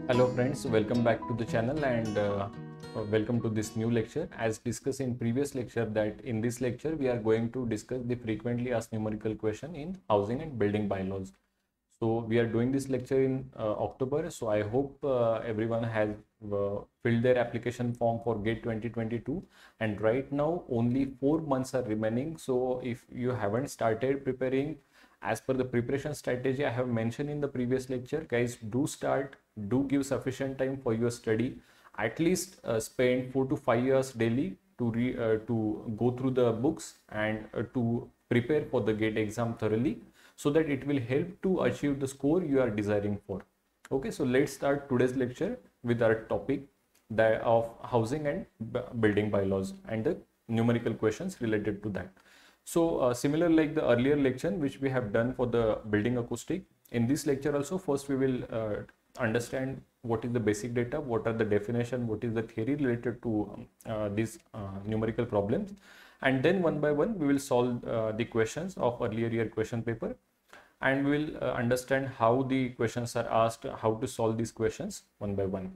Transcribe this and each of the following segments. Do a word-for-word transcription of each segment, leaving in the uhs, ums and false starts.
Hello friends, welcome back to the channel and uh, uh, welcome to this new lecture. As discussed in previous lecture, that in this lecture we are going to discuss the frequently asked numerical question in housing and building bylaws. So we are doing this lecture in uh, October. So I hope uh, everyone has uh, filled their application form for GATE twenty twenty-two, and right now only four months are remaining. So if you haven't started preparing as per the preparation strategy I have mentioned in the previous lecture, guys, do start, do give sufficient time for your study. At least uh, spend four to five years daily to re, uh, to go through the books and uh, to prepare for the GATE exam thoroughly, so that it will help to achieve the score you are desiring for. Okay, so let's start today's lecture with our topic that of housing and building bylaws and the numerical questions related to that. So uh, similar like the earlier lecture which we have done for the building acoustic, in this lecture also first we will uh, understand what is the basic data, what are the definition, what is the theory related to um, uh, these uh, numerical problems, and then one by one we will solve uh, the questions of earlier year question paper, and we will uh, understand how the questions are asked, how to solve these questions one by one.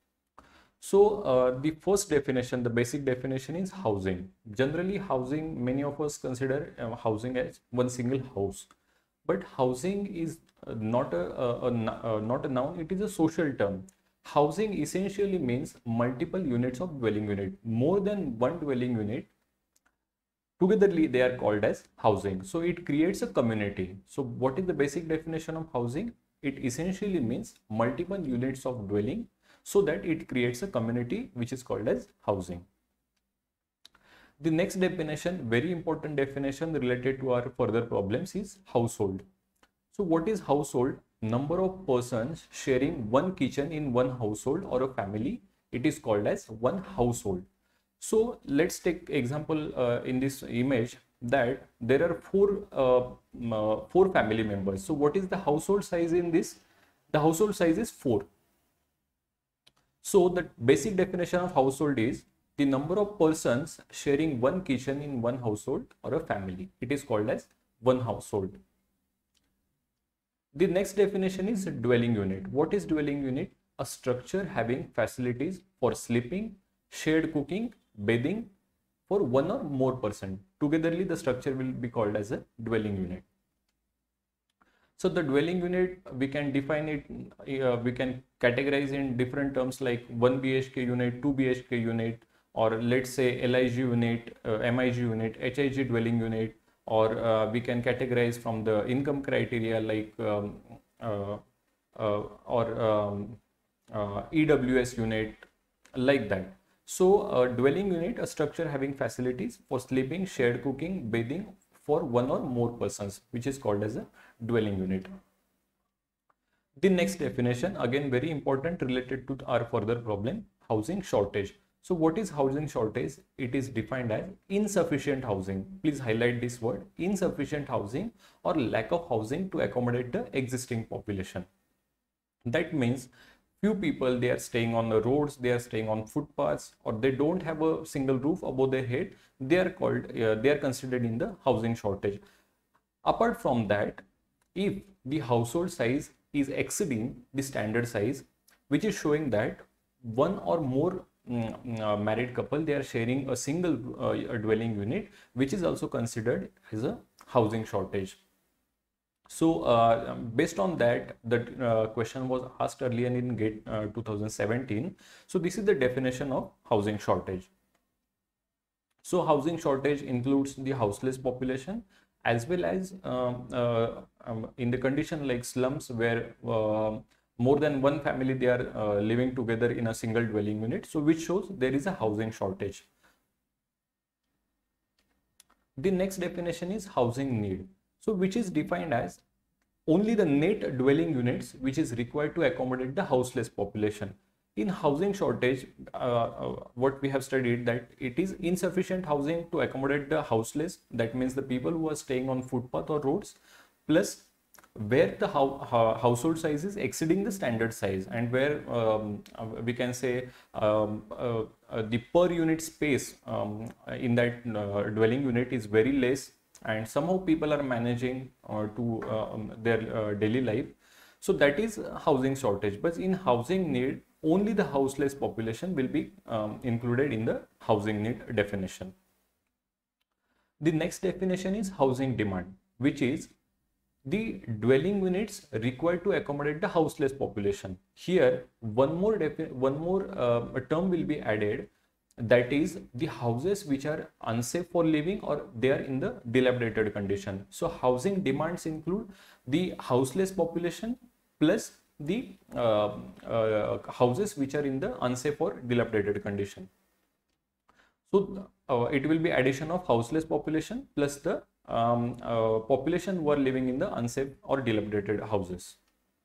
So uh, the first definition, the basic definition is housing. Generally housing, many of us consider uh, housing as one single house, but housing is uh, not a, a, a, a not a noun, it is a social term. Housing essentially means multiple units of dwelling unit, more than one dwelling unit. Togetherly they are called as housing. So it creates a community. So what is the basic definition of housing? It essentially means multiple units of dwelling, so that it creates a community which is called as housing. The next definition, very important definition related to our further problems, is household. So what is household? Number of persons sharing one kitchen in one household or a family, it is called as one household. So let's take example uh, in this image that there are four uh, uh, four family members. So what is the household size in this? The household size is four. So the basic definition of household is the number of persons sharing one kitchen in one household or a family. It is called as one household. The next definition is dwelling unit. What is dwelling unit? A structure having facilities for sleeping, shared cooking, bathing for one or more person. Togetherly the structure will be called as a dwelling unit. So the dwelling unit, we can define it, uh, we can categorize in different terms like one B H K unit, two B H K unit, or let's say L I G unit, uh, M I G unit, H I G dwelling unit, or uh, we can categorize from the income criteria like um, uh, uh, or um, uh, E W S unit, like that. So a dwelling unit, a structure having facilities for sleeping, shared cooking, bathing for one or more persons, which is called as a dwelling unit. The next definition, again very important, related to our further problem, housing shortage. So what is housing shortage? It is defined as insufficient housing. Please highlight this word, insufficient housing or lack of housing to accommodate the existing population. That means few people, they are staying on the roads, they are staying on footpaths, or they don't have a single roof above their head. They are called, uh, they are considered in the housing shortage. Apart from that, if the household size is exceeding the standard size, which is showing that one or more mm, uh, married couple, they are sharing a single uh, dwelling unit, which is also considered as a housing shortage. So uh, based on that, the uh, question was asked earlier in GATE uh, two thousand seventeen. So this is the definition of housing shortage. So housing shortage includes the houseless population, as well as um, uh, um, in the condition like slums, where uh, more than one family, they are uh, living together in a single dwelling unit. So which shows there is a housing shortage. The next definition is housing need. So which is defined as only the net dwelling units which is required to accommodate the houseless population. In housing shortage, uh, uh, what we have studied, that it is insufficient housing to accommodate the houseless. That means the people who are staying on footpath or roads, plus where the ho ho household size is exceeding the standard size, and where um, uh, we can say um, uh, uh, the per unit space um, in that uh, dwelling unit is very less, and somehow people are managing uh, to uh, um, their uh, daily life. So that is housing shortage, but in housing need, only the houseless population will be um, included in the housing need definition. The next definition is housing demand, which is the dwelling units required to accommodate the houseless population. Here, one more one more uh, term will be added, that is the houses which are unsafe for living or they are in the dilapidated condition. So housing demands include the houseless population plus the uh, uh, houses which are in the unsafe or dilapidated condition. So uh, it will be addition of houseless population plus the um, uh, population who are living in the unsafe or dilapidated houses.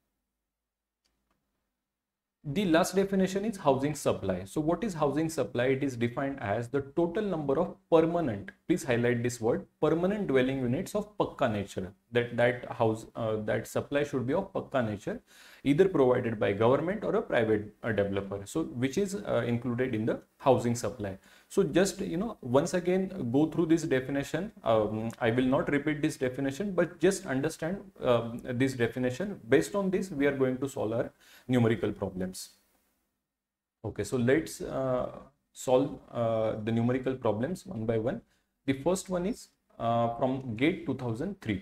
The last definition is housing supply. So what is housing supply? It is defined as the total number of permanent, please highlight this word, permanent dwelling units of pakka nature. That that house uh, that supply should be of pakka nature, either provided by government or a private uh, developer. So which is uh, included in the housing supply. So just, you know, once again go through this definition. Um, I will not repeat this definition, but just understand um, this definition. Based on this, we are going to solve our numerical problems. Okay, so let's uh, solve uh, the numerical problems one by one. The first one is uh, from GATE two thousand three.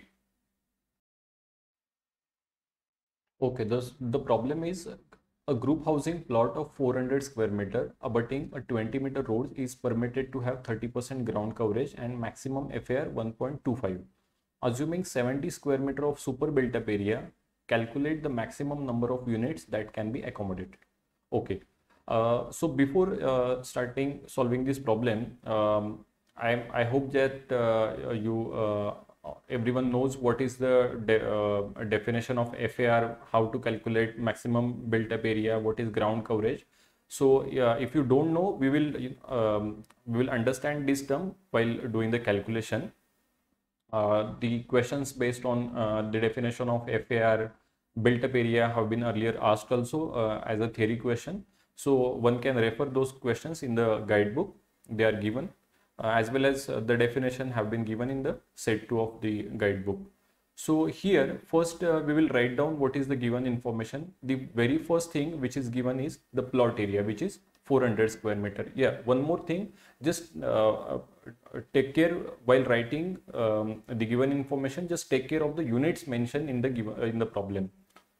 Okay, the, the problem is a group housing plot of four hundred square meter abutting a twenty meter road is permitted to have thirty percent ground coverage and maximum F A R one point two five. Assuming seventy square meter of super built up area, calculate the maximum number of units that can be accommodated. Okay, uh, so before uh, starting solving this problem, um, I, I hope that uh, you uh, everyone knows what is the de uh, definition of F A R, how to calculate maximum built up area, what is ground coverage. So yeah, if you don't know, we will um, we will understand this term while doing the calculation. Uh, the questions based on uh, the definition of F A R, built up area have been earlier asked also uh, as a theory question. So one can refer those questions in the guidebook. They are given. Uh, as well as uh, the definition have been given in the set two of the guidebook. So here first uh, we will write down what is the given information. The very first thing which is given is the plot area, which is four hundred square meter. Yeah, one more thing, just uh, uh, take care while writing um, the given information, just take care of the units mentioned in the given uh, in the problem.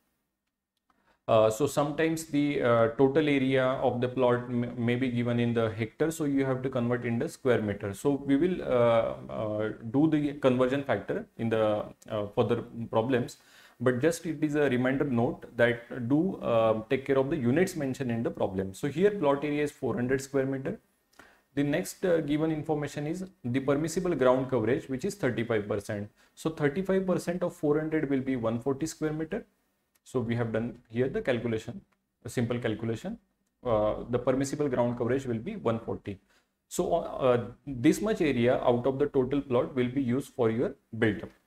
Uh, so sometimes the uh, total area of the plot may be given in the hectare, so you have to convert in the square meter. So we will uh, uh, do the conversion factor in the uh, further problems, but just it is a reminder note that do uh, take care of the units mentioned in the problem. So here plot area is four hundred square meter. The next uh, given information is the permissible ground coverage, which is thirty-five percent. So thirty-five percent of four hundred will be one hundred forty square meter. So we have done here the calculation, a simple calculation. Uh, the permissible ground coverage will be one hundred forty. So uh, this much area out of the total plot will be used for your build up.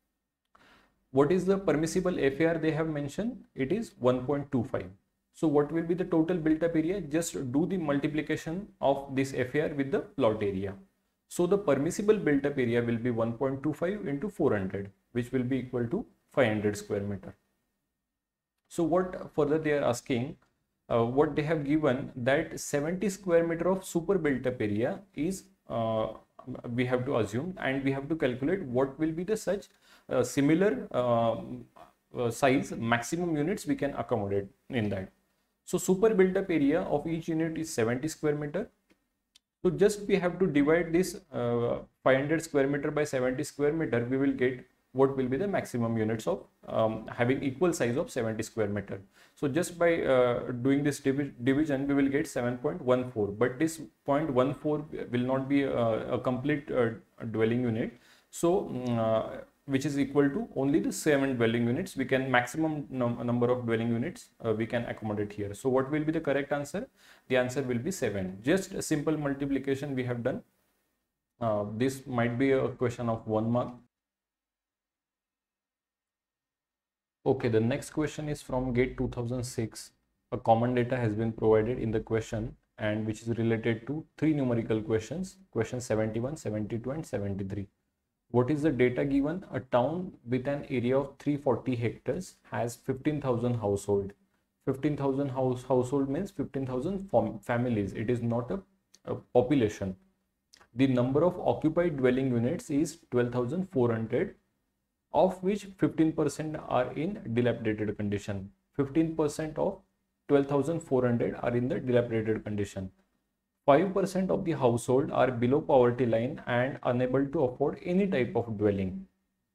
What is the permissible F A R they have mentioned? It is one point two five. So what will be the total built up area? Just do the multiplication of this F A R with the plot area. So the permissible built up area will be one point two five into four hundred, which will be equal to five hundred square meter. So what further they are asking, uh, what they have given that seventy square meter of super built up area is uh, we have to assume, and we have to calculate what will be the such uh, similar uh, uh, size maximum units we can accommodate in that. So super built up area of each unit is seventy square meter. So just we have to divide this uh, five hundred square meter by seventy square meter, we will get what will be the maximum units of um, having equal size of seventy square meter. So just by uh, doing this divi division, we will get seven point one four, but this zero point one four will not be a, a complete uh, dwelling unit. So uh, which is equal to only the seven dwelling units. We can maximum num number of dwelling units uh, we can accommodate here. So what will be the correct answer? The answer will be seven. Just a simple multiplication we have done. Uh, this might be a question of one mark. Okay, the next question is from GATE two thousand six. A common data has been provided in the question, and which is related to three numerical questions, questions seventy-one, seventy-two and seventy-three. What is the data given? A town with an area of three hundred forty hectares has fifteen thousand household. fifteen thousand house household means fifteen thousand families. It is not a, a population. The number of occupied dwelling units is twelve thousand four hundred, of which fifteen percent are in dilapidated condition. fifteen percent of twelve thousand four hundred are in the dilapidated condition. five percent of the household are below poverty line and unable to afford any type of dwelling.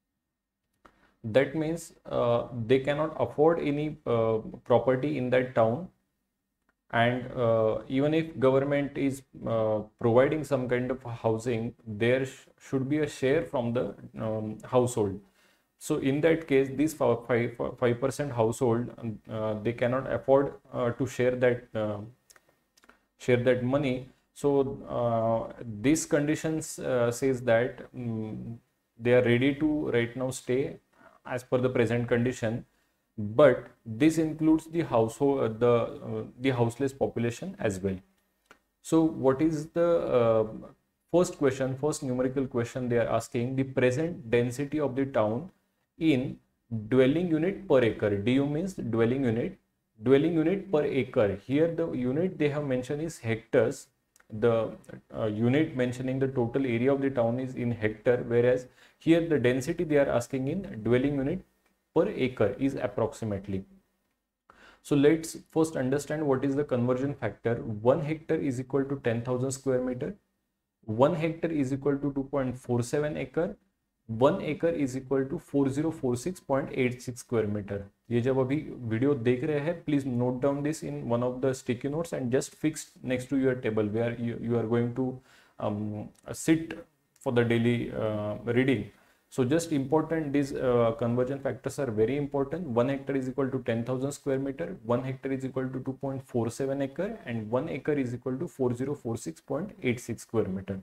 That means uh, they cannot afford any uh, property in that town, and uh, even if government is uh, providing some kind of housing, there sh should be a share from the um, household. So in that case, this five percent household, uh, they cannot afford uh, to share that uh, share that money. So uh, these conditions uh, says that um, they are ready to right now stay as per the present condition, but this includes the household, uh, the uh, the houseless population as well. So what is the uh, first question, first numerical question they are asking? The present density of the town in dwelling unit per acre. D U means dwelling unit. Dwelling unit per acre. Here the unit they have mentioned is hectares. The uh, unit mentioning the total area of the town is in hectare, whereas here the density they are asking in dwelling unit per acre is approximately. So let's first understand what is the conversion factor. One hectare is equal to ten thousand square meter. One hectare is equal to two point four seven acre. One acre is equal to four thousand forty-six point eight six square meter. ये जब अभी video देख रहे हैं, please note down this in one of the sticky notes and just fix next to your table where you, you are going to um, sit for the daily uh, reading. So just important, these uh, conversion factors are very important. One hectare is equal to ten thousand square meter. One hectare is equal to two point four seven acre, and one acre is equal to four thousand forty-six point eight six square meter.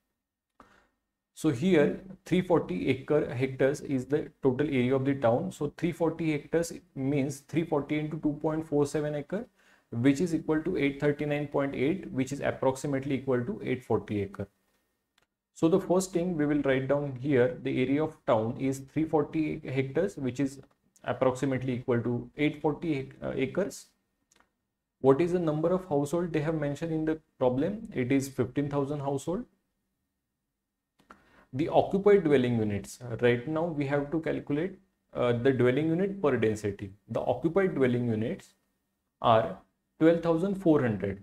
So here three hundred forty acre hectares is the total area of the town. So three hundred forty hectares means three hundred forty into two point four seven acre, which is equal to eight hundred thirty-nine point eight, which is approximately equal to eight hundred forty acre. So the first thing we will write down here, the area of town is three hundred forty hectares, which is approximately equal to eight hundred forty uh, acres. What is the number of household they have mentioned in the problem? It is fifteen thousand household. The occupied dwelling units, right now we have to calculate uh, the dwelling unit per density. The occupied dwelling units are twelve thousand four hundred,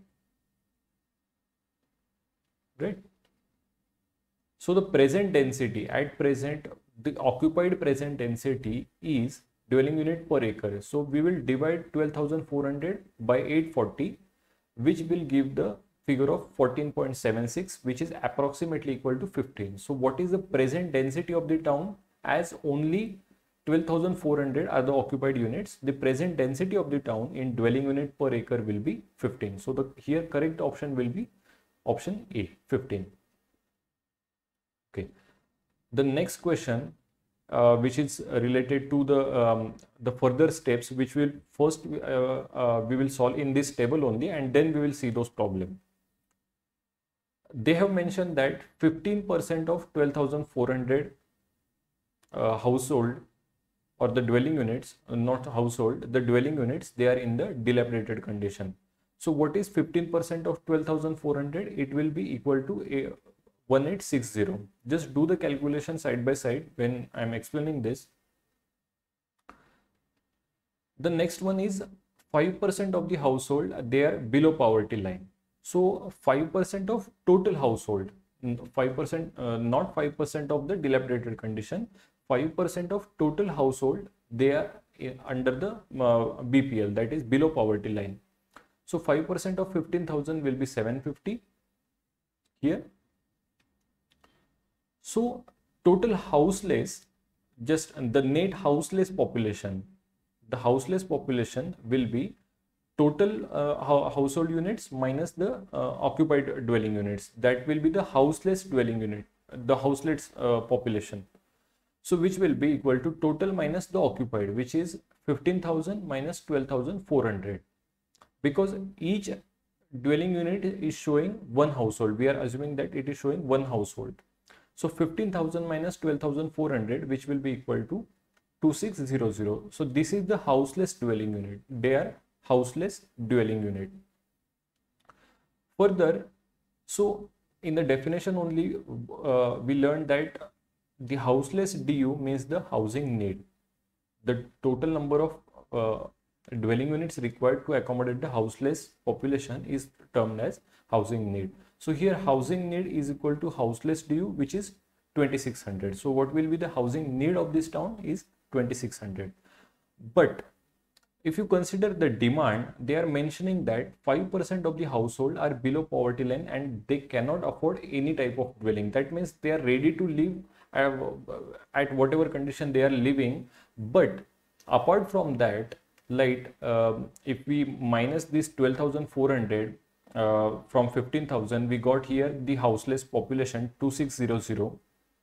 right? So the present density at present, the occupied present density is dwelling unit per acre. So we will divide twelve thousand four hundred by eight hundred forty, which will give the figure of fourteen point seven six, which is approximately equal to fifteen. So what is the present density of the town? As only twelve thousand four hundred are the occupied units, the present density of the town in dwelling unit per acre will be fifteen. So the here correct option will be option A, fifteen. Okay. The next question, uh, which is related to the um, the further steps, which will first uh, uh, we will solve in this table only, and then we will see those problems. They have mentioned that fifteen percent of twelve thousand four hundred uh, household or the dwelling units, uh, not household, the dwelling units, they are in the dilapidated condition. So what is fifteen percent of twelve thousand four hundred? It will be equal to a one eight six zero. Just do the calculation side by side when I am explaining this. The next one is five percent of the household, they are below poverty line. So five percent of total household, five percent, uh, not five percent of the dilapidated condition, five percent of total household, they are under the uh, B P L, that is below poverty line. So five percent of fifteen thousand will be seven hundred fifty here. So total houseless, just the net houseless population, the houseless population will be total uh, household units minus the uh, occupied dwelling units. That will be the houseless dwelling unit, the houseless uh, population. So which will be equal to total minus the occupied, which is fifteen thousand minus twelve thousand four hundred. Because each dwelling unit is showing one household. We are assuming that it is showing one household. So fifteen thousand minus twelve thousand four hundred, which will be equal to two six zero zero. So this is the houseless dwelling unit. They are houseless dwelling unit. Further, so in the definition only, uh, we learned that the houseless D U means the housing need. The total number of uh, dwelling units required to accommodate the houseless population is termed as housing need. So here housing need is equal to houseless D U, which is twenty-six hundred. So what will be the housing need of this town is twenty-six hundred. But if you consider the demand, they are mentioning that five percent of the household are below poverty line and they cannot afford any type of dwelling. That means they are ready to live at whatever condition they are living. But apart from that, like uh, if we minus this twelve thousand four hundred uh, from fifteen thousand, we got here the houseless population two six zero zero.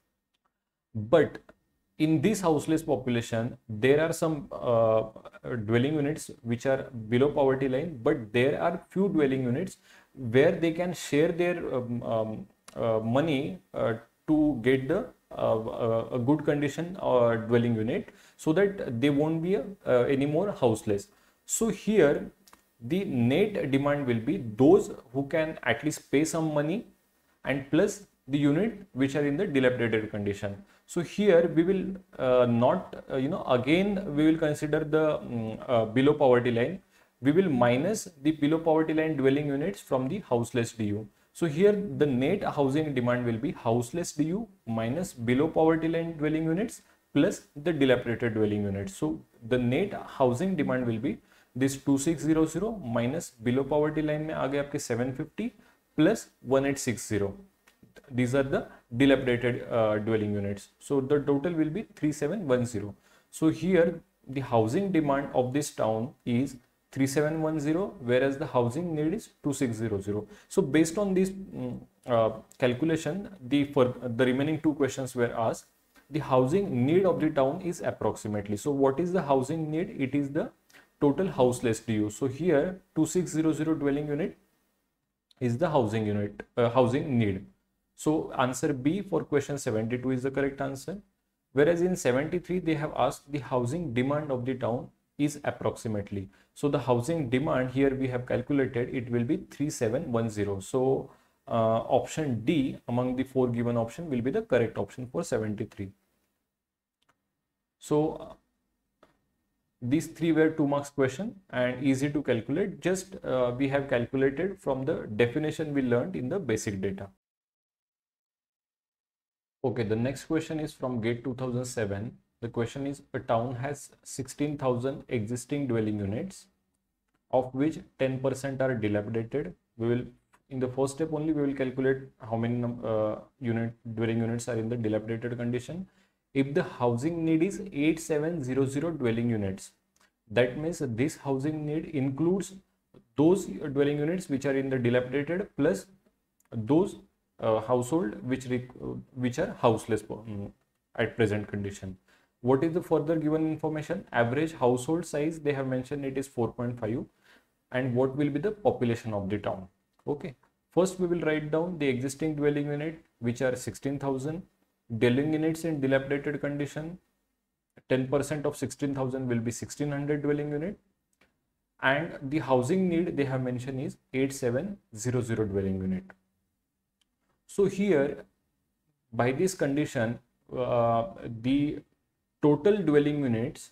But in this houseless population, there are some uh, dwelling units which are below poverty line, but there are few dwelling units where they can share their um, um, uh, money uh, to get the uh, uh, a good condition uh, dwelling unit, so that they won't be uh, any more houseless. So here the net demand will be those who can at least pay some money and plus the unit which are in the dilapidated condition. So here we will uh, not, uh, you know, again we will consider the um, uh, below poverty line. We will minus the below poverty line dwelling units from the houseless D U. So here the net housing demand will be houseless D U minus below poverty line dwelling units plus the dilapidated dwelling units. So the net housing demand will be this two six zero zero minus below poverty line में आ गए आपके seven fifty plus one eight six zero. These are the dilapidated uh, dwelling units. So the total will be three seven one zero. So here the housing demand of this town is three seven one zero, whereas the housing need is two six zero zero. So based on this um, uh, calculation, the for the remaining two questions were asked. The housing need of the town is approximately. So what is the housing need? It is the total houseless D U. So here two six zero zero dwelling unit is the housing unit uh, housing need. So answer B for question seventy-two is the correct answer. Whereas in seventy-three they have asked the housing demand of the town is approximately. So the housing demand here we have calculated, it will be three seven one zero. So uh, option D among the four given option will be the correct option for seventy-three. So uh, these three were two marks question and easy to calculate. Just uh, we have calculated from the definition we learned in the basic data. Okay, the next question is from GATE two thousand seven. The question is, a town has sixteen thousand existing dwelling units, of which ten percent are dilapidated. We will, in the first step only, we will calculate how many uh, unit dwelling units are in the dilapidated condition. If the housing need is eight seven zero zero dwelling units, that means this housing need includes those dwelling units which are in the dilapidated plus those uh, household which uh, which are houseless um, at present condition. What is the further given information? Average household size they have mentioned it is four point five, and what will be the population of the town. Okay, first we will write down the existing dwelling unit which are sixteen thousand. Dwelling units in dilapidated condition, ten percent of sixteen thousand will be sixteen hundred dwelling unit, and the housing need they have mentioned is eight seven zero zero dwelling unit. So here by this condition uh, the total dwelling units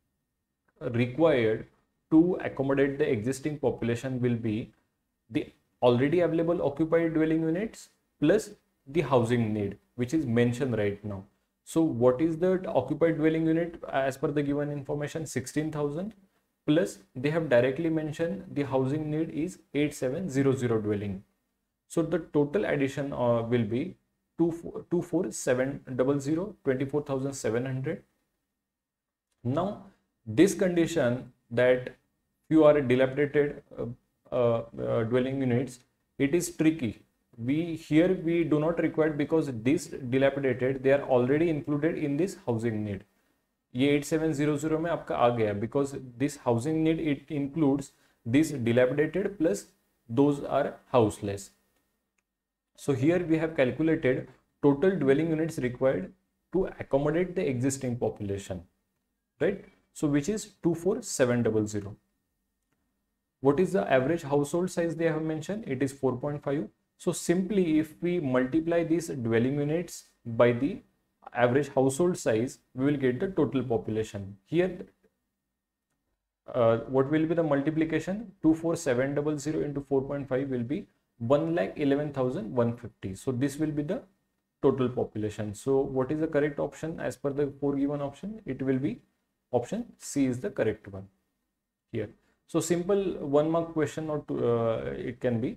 required to accommodate the existing population will be the already available occupied dwelling units plus the housing need, which is mentioned right now. So what is the occupied dwelling unit as per the given information? sixteen thousand plus they have directly mentioned the housing need is eight seven zero zero dwelling. So the total addition uh, will be two four seven zero zero, twenty-four thousand seven hundred. Now this condition that few are dilapidated uh, uh, uh, dwelling units, it is tricky. We here we do not require because this dilapidated they are already included in this housing need. ये eight seven zero zero में आपका आ गया because this housing need it includes this dilapidated plus those are houseless. So here we have calculated total dwelling units required to accommodate the existing population, right? So which is two four seven zero zero. What is the average household size they have mentioned? It is four point five. So simply if we multiply these dwelling units by the average household size, we will get the total population. Here, uh, what will be the multiplication? two four seven zero zero into four point five will be one lakh eleven thousand one hundred fifty. So this will be the total population. So what is the correct option as per the four given option? It will be option C is the correct one here. So simple one mark question or two, uh, it can be.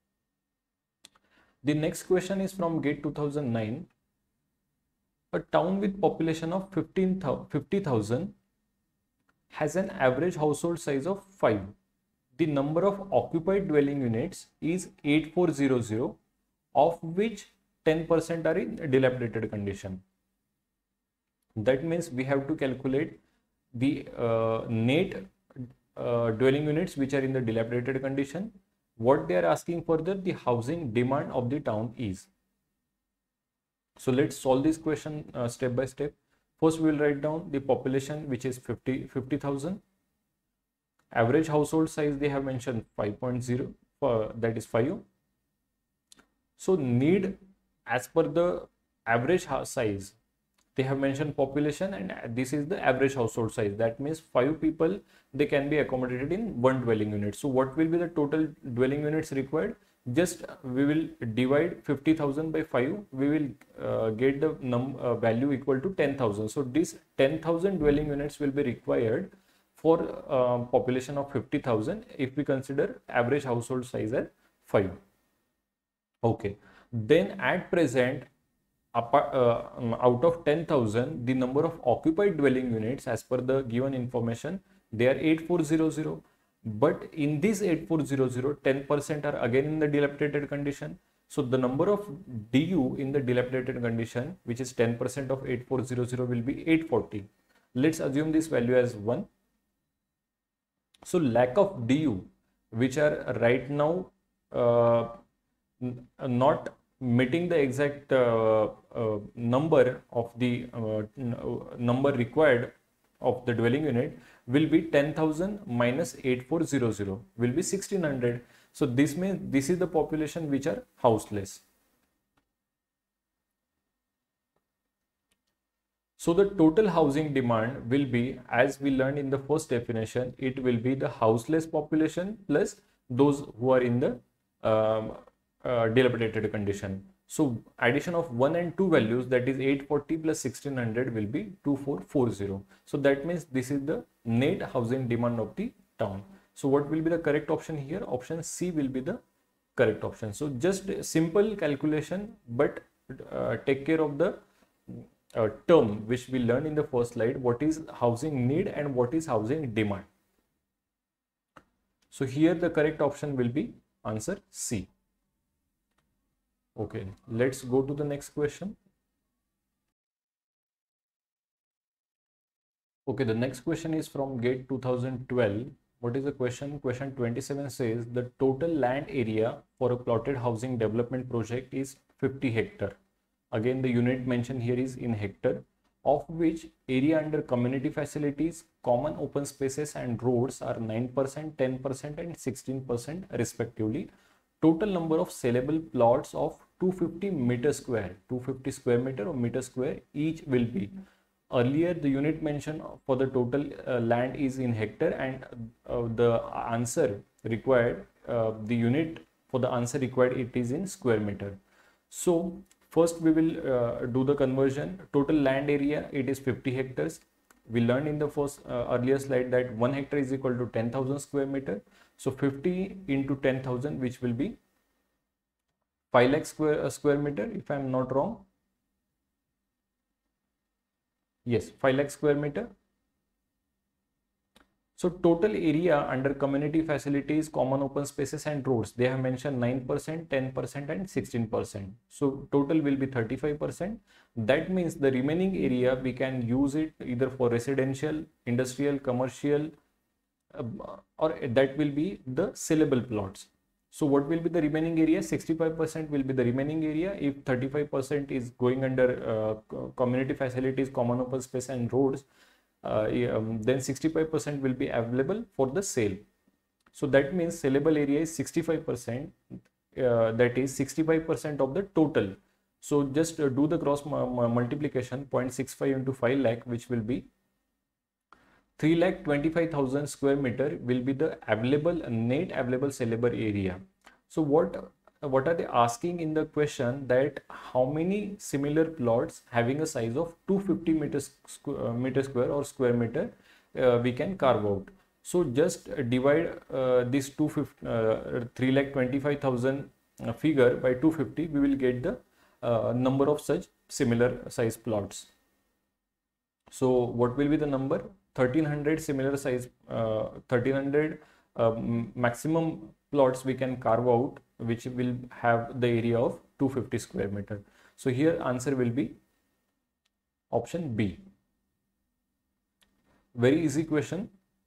The next question is from GATE two thousand nine. A town with population of fifty thousand has an average household size of five. The number of occupied dwelling units is eight four zero zero, of which ten percent are in dilapidated condition. That means we have to calculate the uh, net uh, dwelling units which are in the dilapidated condition. What they are asking further, the housing demand of the town is. So let's solve this question uh, step by step. First we will write down the population, which is fifty thousand. Average household size they have mentioned five point zero, uh, that is five. So need as per the average size, they have mentioned population, and this is the average household size. That means five people, they can be accommodated in one dwelling unit. So what will be the total dwelling units required? Just we will divide fifty thousand by five. We will uh, get the num uh, value equal to ten thousand. So this ten thousand dwelling units will be required for uh, population of fifty thousand if we consider average household size as five. Okay. Then at present, apart, uh, out of ten thousand, the number of occupied dwelling units as per the given information, they are eight four zero zero. But in this eight four zero zero, ten percent are again in the dilapidated condition. So the number of D U in the dilapidated condition, which is ten percent of eight four zero zero, will be eight forty. Let's assume this value as one. So lack of D U, which are right now uh, not meeting the exact uh, uh, number of the uh, number required of the dwelling unit, will be ten thousand minus eight four zero zero, will be sixteen hundred. So this means this is the population which are houseless. So the total housing demand will be, as we learned in the first definition, it will be the houseless population plus those who are in the um, uh, dilapidated condition. So addition of one and two values, that is eight forty plus sixteen hundred, will be two four four zero. So that means this is the net housing demand of the town. So what will be the correct option here? Option C will be the correct option. So just simple calculation, but uh, take care of the uh, term which we learned in the first slide. What is housing need and what is housing demand? So here the correct option will be answer C. Okay, let's go to the next question. Okay, the next question is from GATE two thousand twelve. What is the question? Question twenty-seven says the total land area for a plotted housing development project is fifty hectare. Again, the unit mentioned here is in hectare, of which area under community facilities, common open spaces and roads are nine percent, ten percent and sixteen percent respectively. Total number of sellable plots of two hundred fifty meter square, two hundred fifty square meter or meter square each will be. Earlier the unit mentioned for the total uh, land is in hectare, and uh, the answer required, uh, the unit for the answer required, it is in square meter. So first we will uh, do the conversion. Total land area, it is fifty hectares. We learned in the first uh, earlier slide that one hectare is equal to ten thousand square meter. So fifty into ten thousand, which will be five lakh square uh, square meter, if I am not wrong. Yes, five lakh square meter. So total area under community facilities, common open spaces and roads, they have mentioned nine percent, ten percent and sixteen percent. So total will be thirty-five percent. That means the remaining area we can use it either for residential, industrial, commercial, uh, or that will be the sellable plots. So what will be the remaining area? sixty-five percent will be the remaining area. If thirty-five percent is going under uh, community facilities, common open space and roads, uh, um, then sixty-five percent will be available for the sale. So that means saleable area is sixty-five percent, uh, that is sixty-five percent of the total. So just uh, do the cross multiplication, zero point six five into five lakh, which will be three lakh twenty-five thousand square meter will be the available net available saleable area. So what what are they asking in the question? That how many similar plots having a size of two hundred fifty meters uh, meter square or square meter uh, we can carve out. So just divide uh, this two hundred fifty, uh, three lakh twenty-five thousand uh, figure by two hundred fifty, we will get the uh, number of such similar size plots. So what will be the number? thirteen hundred similar size, uh, thirteen hundred um, maximum plots we can carve out, which will have the area of two hundred fifty square meter. So here answer will be option B. Very easy question.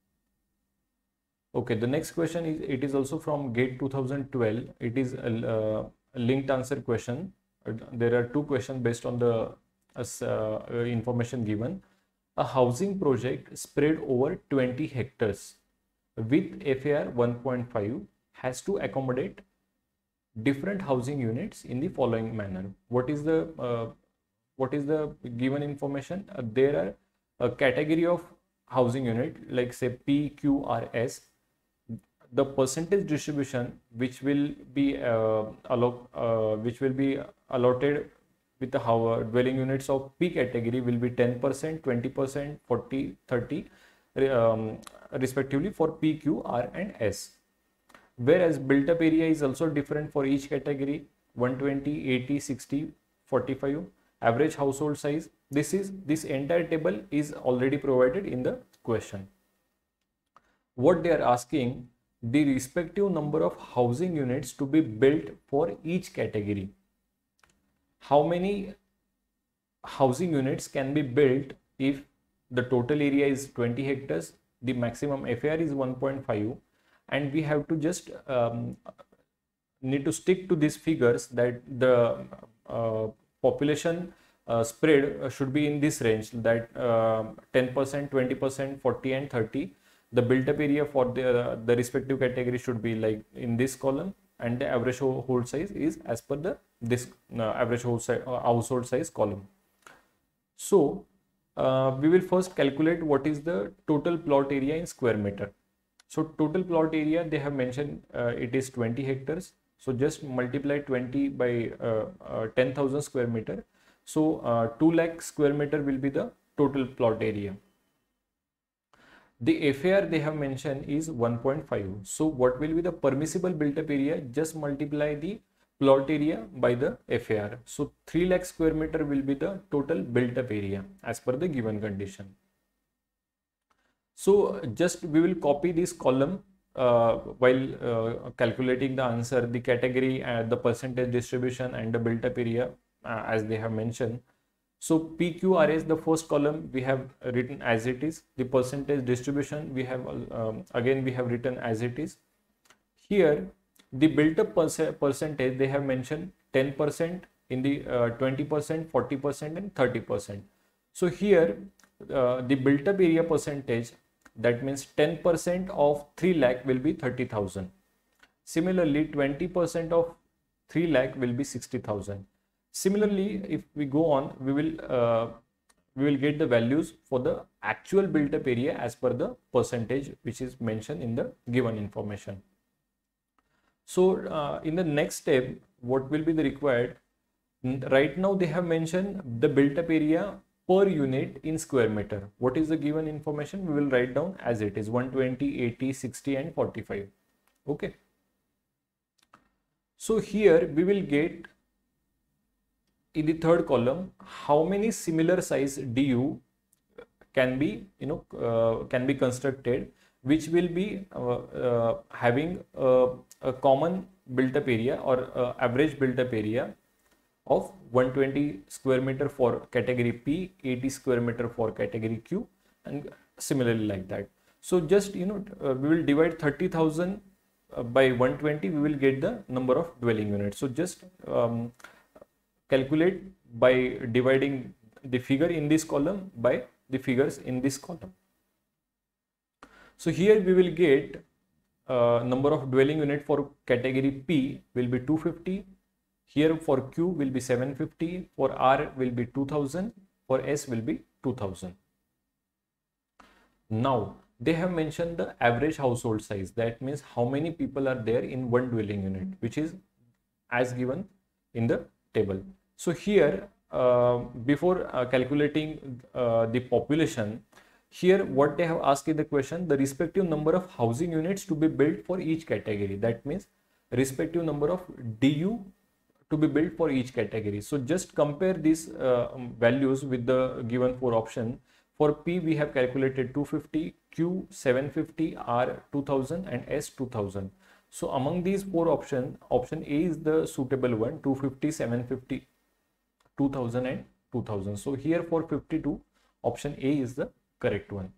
Okay, the next question is, it is also from GATE two thousand twelve. It is a, uh, a linked answer question. Uh, there are two questions based on the uh, information given. A housing project spread over twenty hectares with F A R one point five has to accommodate different housing units in the following manner. What is the uh, what is the given information? Uh, there are a category of housing unit like say P, Q, R, S. The percentage distribution which will be uh, allo uh, which will be allotted with the how, dwelling units of P category will be ten percent, twenty percent, forty, thirty um, respectively for P, Q, R and S. Whereas built up area is also different for each category: one twenty, eighty, sixty, forty-five. Average household size. This is this entire table is already provided in the question. What they are asking, the respective number of housing units to be built for each category. How many housing units can be built if the total area is twenty hectares, the maximum F A R is one point five, and we have to just um, need to stick to these figures that the uh, population uh, spread should be in this range, that uh, ten percent, twenty percent, forty and thirty. The built up area for the, uh, the respective category should be like in this column, and the average household size is as per the this uh, average household, uh, household size column. So uh, we will first calculate what is the total plot area in square meter. So total plot area they have mentioned uh, it is twenty hectares. So just multiply twenty by uh, uh, ten thousand square meter. So uh, two lakh square meter will be the total plot area. The F A R they have mentioned is one point five. So what will be the permissible built up area? Just multiply the plot area by the F A R. So three lakh square meter will be the total built up area as per the given condition. So just we will copy this column uh, while uh, calculating the answer, the category, uh, the percentage distribution and the built up area uh, as they have mentioned. So P Q R S, the first column we have written as it is. The percentage distribution we have um, again we have written as it is. Here the built up percentage they have mentioned ten percent in the uh, twenty percent, forty percent and thirty percent. So here uh, the built up area percentage, that means ten percent of three lakh will be thirty thousand. Similarly, twenty percent of three lakh will be sixty thousand. Similarly, if we go on, we will uh, we will get the values for the actual built up area as per the percentage which is mentioned in the given information. So uh, in the next step, what will be the required? Right now they have mentioned the built up area per unit in square meter. What is the given information? We will write down as it is: one twenty, eighty, sixty and forty-five. Okay. So here we will get in the third column how many similar size D U can be you know uh, can be constructed, which will be uh, uh, having a, a common built up area or uh, average built up area of one twenty square meter for category P, eighty square meter for category Q, and similarly like that. So just you know uh, we will divide thirty thousand uh, by one twenty we will get the number of dwelling units. So just um, calculate by dividing the figure in this column by the figures in this column. So here we will get uh, number of dwelling unit for category P will be two hundred fifty. Here for Q will be seven hundred fifty. For R will be two thousand. For S will be two thousand. Now they have mentioned the average household size. That means how many people are there in one dwelling unit, which is as given in the table. So here uh, before uh, calculating uh, the population, here what they have asked in the question, the respective number of housing units to be built for each category. That means respective number of D U to be built for each category. So just compare these uh, values with the given four option. For P we have calculated two hundred fifty, Q seven hundred fifty, R two thousand and S two thousand. So among these four options, option A is the suitable one, two hundred fifty, seven hundred fifty, two thousand and two thousand. So here for fifty-two, option A is the correct one.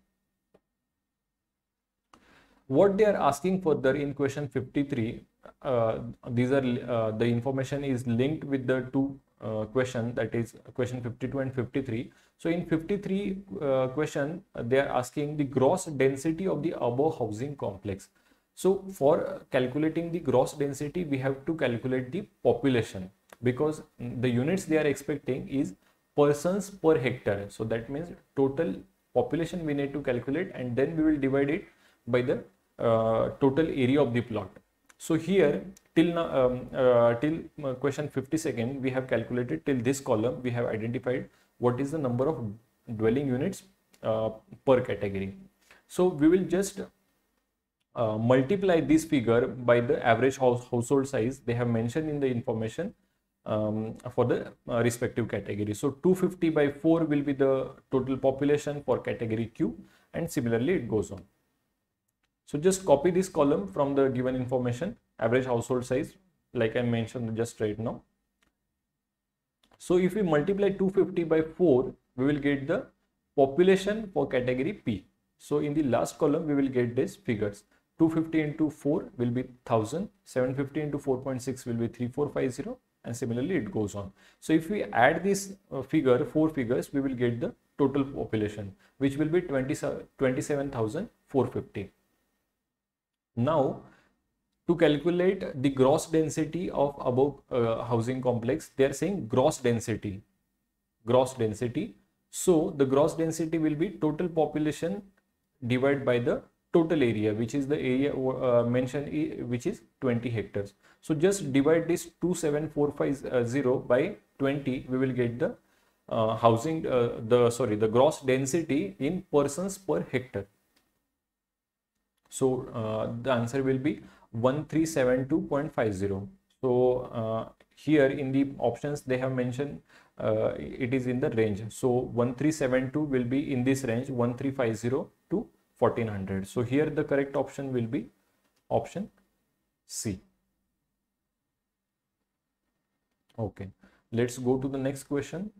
What they are asking further in question fifty-three, uh, these are uh, the information is linked with the two uh, question, that is question fifty-two and fifty-three. So in fifty-three uh, question uh, they are asking the gross density of the above housing complex. So for calculating the gross density we have to calculate the population, because the units they are expecting is persons per hectare. So that means total population we need to calculate, and then we will divide it by the uh, total area of the plot. So here till now um, uh, till uh, question fifty-second we have calculated till this column, we have identified what is the number of dwelling units uh, per category. So we will just uh, multiply this figure by the average house household size they have mentioned in the information um, for the uh, respective category. So two hundred fifty by four will be the total population for category Q, and similarly it goes on. So just copy this column from the given information, average household size, like I mentioned just right now. So if we multiply two hundred fifty by four, we will get the population for category P. So in the last column, we will get these figures. two hundred fifty into four will be one thousand, seven hundred fifty into four point six will be three thousand four hundred fifty, and similarly it goes on. So if we add this uh, figure, four figures, we will get the total population, which will be twenty-seven thousand four hundred fifty. Now, to calculate the gross density of above uh, housing complex, they are saying gross density, gross density. So the gross density will be total population divided by the total area, which is the area uh, mentioned, which is twenty hectares. So just divide this two seven four five zero by twenty, we will get the uh, housing, uh, the sorry, the gross density in persons per hectare. So uh, the answer will be one three seven two point five zero. So uh, here in the options they have mentioned uh, it is in the range. So one three seven two will be in this range, one three five zero to fourteen hundred. So here the correct option will be option C. Okay, let's go to the next question.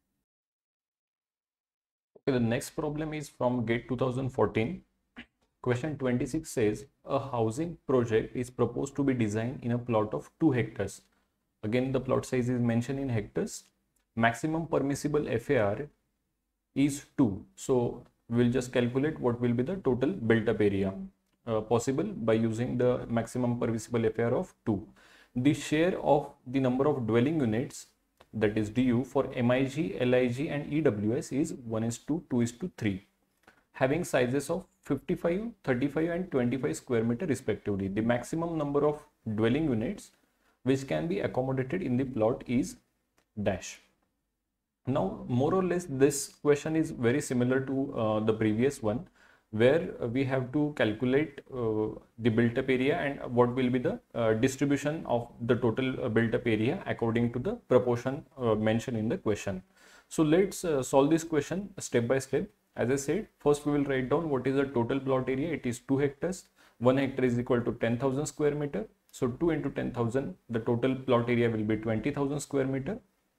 Okay, the next problem is from GATE two thousand fourteen. Question twenty-six says a housing project is proposed to be designed in a plot of two hectares. Again, the plot size is mentioned in hectares. Maximum permissible F A R is two. So we will just calculate what will be the total built up area uh, possible by using the maximum permissible F A R of two. The share of the number of dwelling units, that is D U, for M I G, L I G and E W S is one is to two is to three, having sizes of fifty-five, thirty-five and twenty-five square meter respectively. The maximum number of dwelling units which can be accommodated in the plot is dash. Now more or less this question is very similar to uh, the previous one, where we have to calculate uh, the built up area and what will be the uh, distribution of the total uh, built up area according to the proportion uh, mentioned in the question. So let's uh, solve this question step by step. As I said, first we will write down what is the total plot area. It is two hectares. one hectare is equal to ten thousand square meter. So two into ten thousand, the total plot area will be twenty thousand square meter.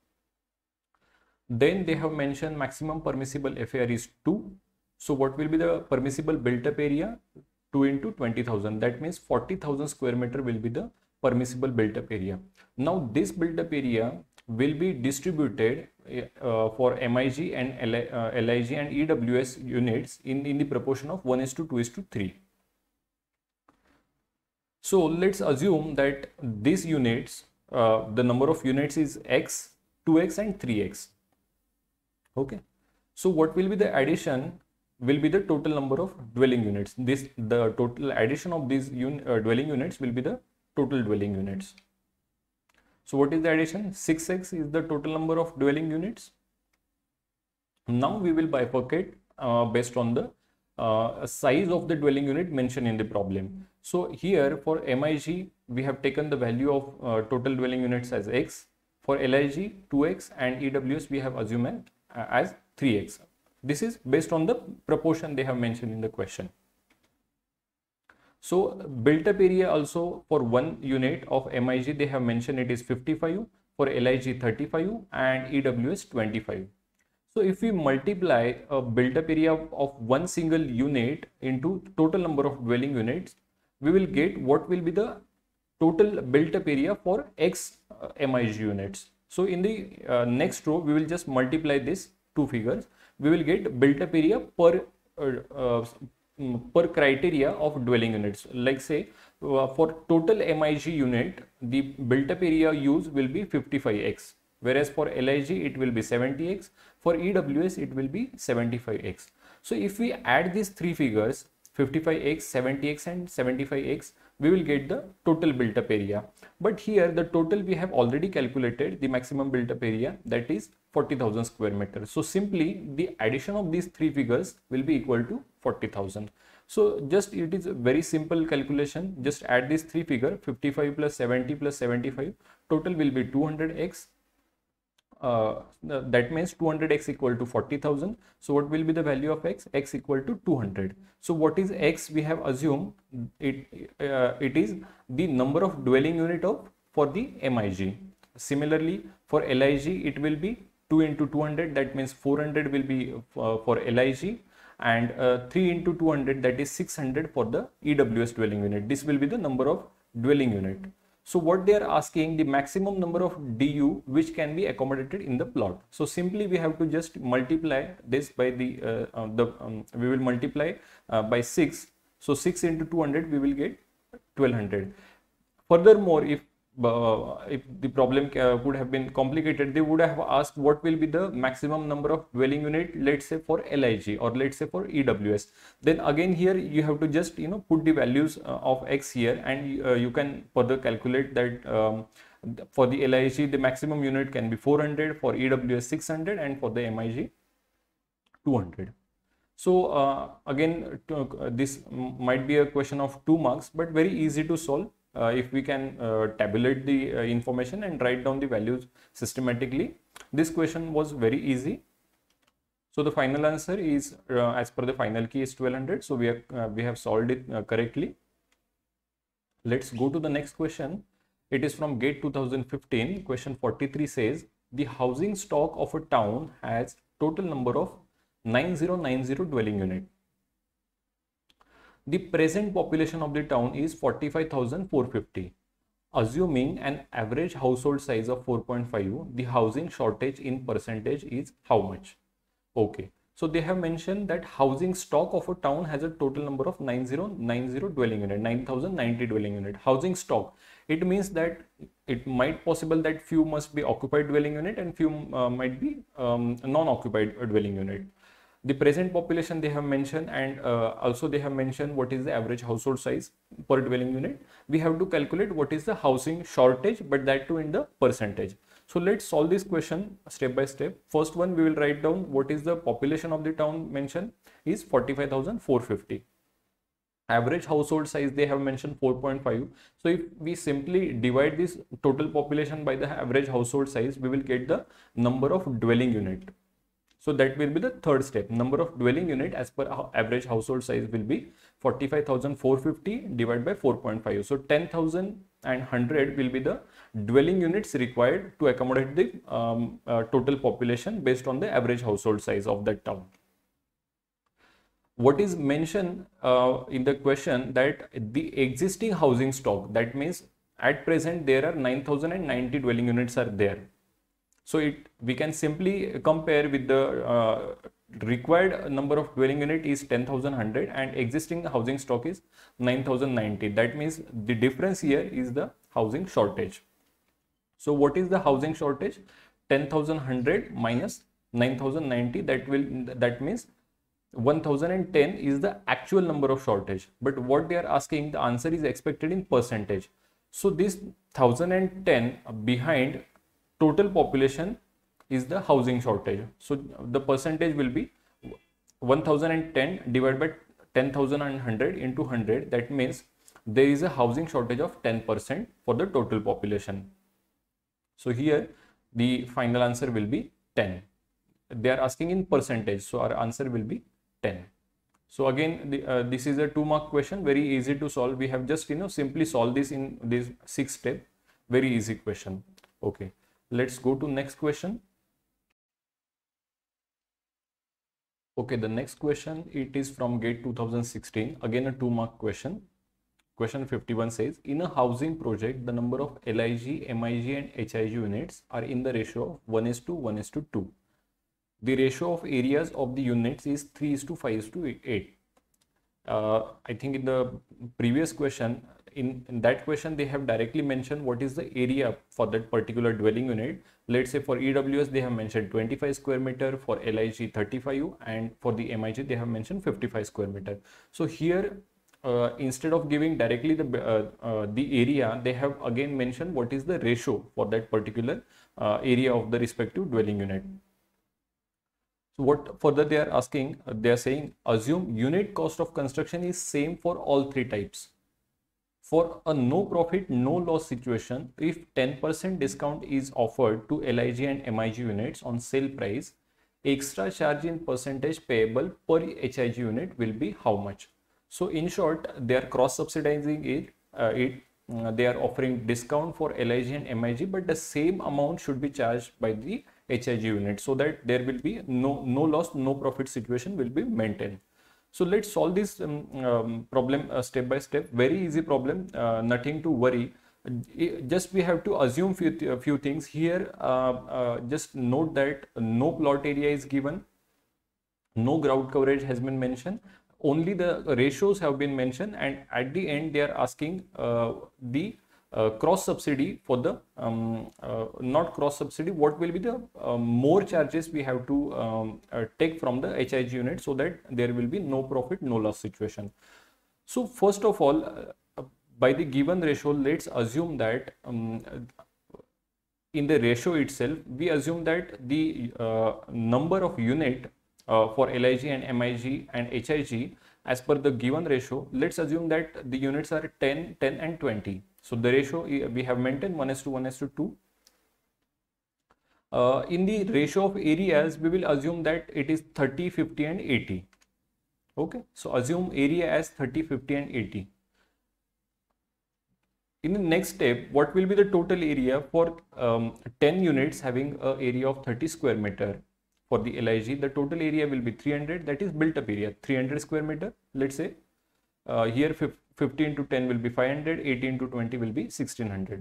Then they have mentioned maximum permissible F A R is two. So what will be the permissible built up area? two into twenty thousand. That means forty thousand square meter will be the permissible built-up area. Now this built-up area will be distributed uh, for M I G and L I, uh, L I G and E W S units in, in the proportion of one is to two is to three. So let's assume that these units, uh, the number of units is x, two x and three x. Okay. So what will be the addition will be the total number of dwelling units. This the total addition of these un, uh, dwelling units will be the total dwelling units. So what is the addition? six x is the total number of dwelling units. Now we will bifurcate uh, based on the uh, size of the dwelling unit mentioned in the problem. So here for M I G we have taken the value of uh, total dwelling units as x. For L I G two x and E W S we have assumed uh, as three x. This is based on the proportion they have mentioned in the question. So built up area also for one unit of M I G they have mentioned it is fifty-five, for L I G thirty-five and E W S twenty-five. So if we multiply a built up area of one single unit into total number of dwelling units, we will get what will be the total built up area for X uh, M I G units. So in the uh, next row we will just multiply these two figures. We will get built up area per uh, uh, per criteria of dwelling units. Like say uh, for total M I G unit the built up area used will be fifty-five x, whereas for L I G it will be seventy x, for E W S it will be seventy-five x. So if we add these three figures fifty-five x, seventy x and seventy-five x, we will get the total built up area. But here the total we have already calculated the maximum built up area, that is forty thousand square meters. So simply the addition of these three figures will be equal to forty thousand. So just it is a very simple calculation. Just add these three figures fifty-five plus seventy plus seventy-five, total will be two hundred x. Uh, that means two hundred x equal to forty thousand. So what will be the value of x? X equal to two hundred. So what is x? We have assumed it uh, it is the number of dwelling unit of for the M I G. Similarly for L I G it will be two into two hundred, that means four hundred will be uh, for L I G, and uh, three into two hundred, that is six hundred for the E W S dwelling unit. This will be the number of dwelling unit. So what they are asking, the maximum number of D U which can be accommodated in the plot. So simply we have to just multiply this by the, uh, uh, the um, we will multiply uh, by six. So six into two hundred we will get twelve hundred. Furthermore, if uh, if the problem uh, would have been complicated, they would have asked what will be the maximum number of dwelling unit, let's say for L I G or let's say for E W S. Then again here you have to just you know put the values uh, of x here, and uh, you can further calculate that um, for the L I G the maximum unit can be four hundred, for E W S six hundred, and for the M I G two hundred. So uh, again uh, this might be a question of two marks, but very easy to solve. Uh, if we can uh, tabulate the uh, information and write down the values systematically. This question was very easy. So the final answer is uh, as per the final key is twelve hundred. So we have uh, we have solved it uh, correctly. Let's go to the next question. It is from GATE two thousand fifteen. Question forty-three says the housing stock of a town has total number of nine thousand ninety dwelling unit. The present population of the town is forty-five thousand four hundred fifty. Assuming an average household size of four point five, the housing shortage in percentage is how much? Okay. So they have mentioned that housing stock of a town has a total number of nine thousand ninety dwelling unit, nine thousand ninety dwelling unit. Housing stock, it means that it might possible that few must be occupied dwelling unit and few uh, might be um, non-occupied dwelling unit. The present population they have mentioned, and uh, also they have mentioned what is the average household size per dwelling unit. We have to calculate what is the housing shortage, but that too in the percentage. So let's solve this question step by step. First one, we will write down what is the population of the town mentioned is forty-five thousand four hundred fifty. Average household size they have mentioned four point five. So if we simply divide this total population by the average household size, we will get the number of dwelling unit. So that will be the third step. Number of dwelling unit as per average household size will be forty-five thousand four hundred fifty divided by four point five. So ten thousand one hundred will be the dwelling units required to accommodate the um, uh, total population based on the average household size of that town. what is mentioned uh, in the question that the existing housing stock, that means at present there are nine thousand ninety dwelling units are there. So it we can simply compare with the uh, required number of dwelling unit is ten thousand one hundred and existing housing stock is nine thousand ninety. That means the difference here is the housing shortage. So what is the housing shortage? ten thousand one hundred minus nine thousand ninety, that will that means one thousand ten is the actual number of shortage, but what they are asking, the answer is expected in percentage. So this one thousand ten behind total population is the housing shortage. So the percentage will be one thousand ten divided by ten thousand one hundred into one hundred. That means there is a housing shortage of ten percent for the total population. So here the final answer will be ten. They are asking in percentage, so our answer will be ten. So again, the, uh, this is a two mark question, very easy to solve. We have just, you know, simply solve this in this six step, very easy question. Okay, let's go to next question. Okay, the next question, it is from GATE two thousand sixteen, again a two mark question. Question fifty-one says, in a housing project, the number of L I G, M I G and H I G units are in the ratio of one is to one is to two. The ratio of areas of the units is three is to five is to eight. Uh, I think in the previous question, in, in that question, they have directly mentioned what is the area for that particular dwelling unit. Let's say for E W S, they have mentioned twenty-five square meter, for L I G thirty-five, and for the M I G, they have mentioned fifty-five square meter. So here, uh, instead of giving directly the, uh, uh, the area, they have again mentioned what is the ratio for that particular uh, area of the respective dwelling unit. So what further they are asking, uh, they are saying, assume unit cost of construction is same for all three types. For a no profit, no loss situation, if ten percent discount is offered to L I G and M I G units on sale price, extra charge in percentage payable per H I G unit will be how much? So in short, they are cross subsidizing it, uh, it uh, they are offering discount for L I G and M I G, but the same amount should be charged by the H I G unit, so that there will be no no loss, no profit situation will be maintained. So let's solve this um, um, problem uh, step by step. Very easy problem, uh, nothing to worry. Just we have to assume few th few things here. Uh, uh, just note that no plot area is given, no ground coverage has been mentioned, only the ratios have been mentioned, and at the end they are asking uh, the Uh, cross subsidy for the um, uh, not cross subsidy, what will be the uh, more charges we have to um, uh, take from the H I G unit, so that there will be no profit, no loss situation. So first of all, uh, by the given ratio, let's assume that um, in the ratio itself, we assume that the uh, number of unit uh, for L I G and M I G and H I G as per the given ratio, let's assume that the units are ten, ten and twenty. So the ratio we have maintained one is to one is to two. Uh, in the ratio of areas, we will assume that it is thirty, fifty and eighty. Okay, so assume area as thirty, fifty and eighty. In the next step, what will be the total area for um, ten units having an area of thirty square meter? For the L I G, the total area will be three hundred, that is built up area, three hundred square meter, let's say. Uh, here fifty into ten will be five hundred, eighty into twenty will be sixteen hundred.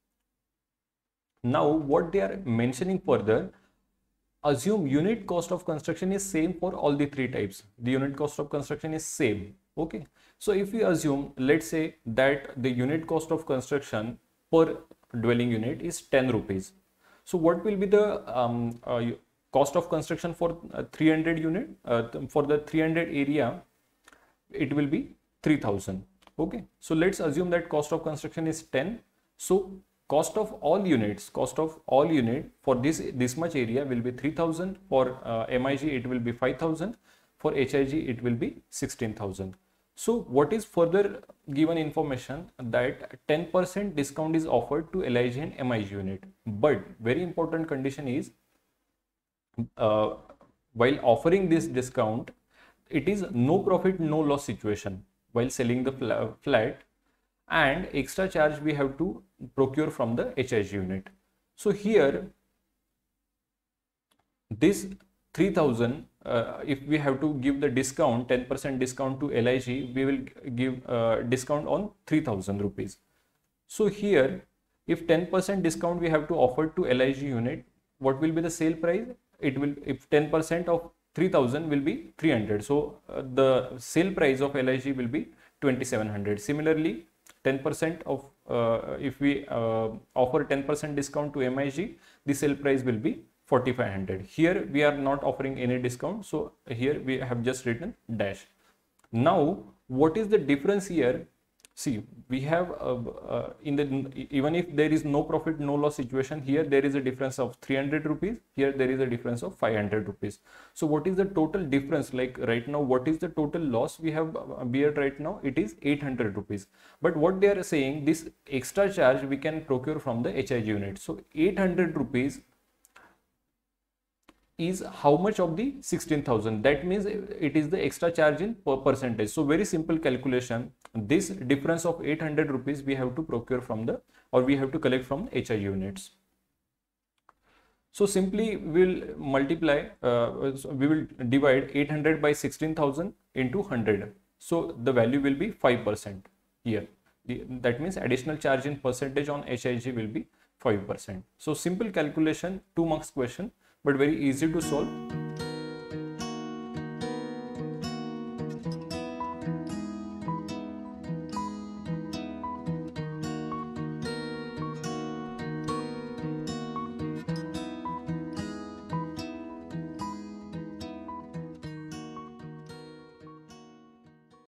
Now what they are mentioning further, assume unit cost of construction is same for all the three types. The unit cost of construction is same. Okay, so if we assume, let's say that the unit cost of construction per dwelling unit is ten rupees. So what will be the um, uh, cost of construction for uh, three hundred unit? Uh, for the three hundred area, it will be three thousand. Okay, so let's assume that cost of construction is ten. So cost of all units, cost of all unit for this this much area will be three thousand. For uh, M I G, it will be five thousand. For H I G, it will be sixteen thousand. So what is further given information, that ten percent discount is offered to L I G and M I G unit. But very important condition is, uh, while offering this discount, it is no profit, no loss situation while selling the flat, and extra charge we have to procure from the H I G unit. So here this three thousand uh, if we have to give the discount, ten percent discount to L I G, we will give uh, discount on three thousand rupees. So here, if ten percent discount we have to offer to L I G unit, what will be the sale price? It will, if ten percent of three thousand will be three hundred. So uh, the sale price of L I G will be twenty-seven hundred. Similarly, ten percent of, uh, if we uh, offer ten percent discount to M I G, the sale price will be forty-five hundred. Here we are not offering any discount, so here we have just written dash. Now what is the difference here? See, we have uh, uh, in the, even if there is no profit no loss situation, here there is a difference of three hundred rupees, here there is a difference of five hundred rupees. So what is the total difference? Like right now, what is the total loss we have beared right now? It is eight hundred rupees. But what they are saying, this extra charge we can procure from the H I G unit. So eight hundred rupees is how much of the sixteen thousand? That means it is the extra charge in per percentage. So very simple calculation. This difference of eight hundred rupees we have to procure from the, or we have to collect from H I units. So simply we will multiply, uh, so we will divide eight hundred by sixteen thousand into one hundred. So the value will be five percent here. The, that means additional charge in percentage on H I G will be five percent. So simple calculation, two marks question, but very easy to solve.